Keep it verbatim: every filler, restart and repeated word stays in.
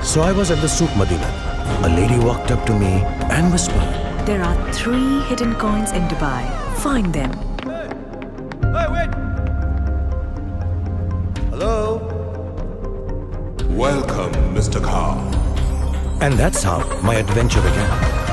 So I was at the Souk Madina. A lady walked up to me and whispered, "There are three hidden coins in Dubai. Find them." Hey! Hey, wait! Hello? Welcome, Mister Khan. And that's how my adventure began.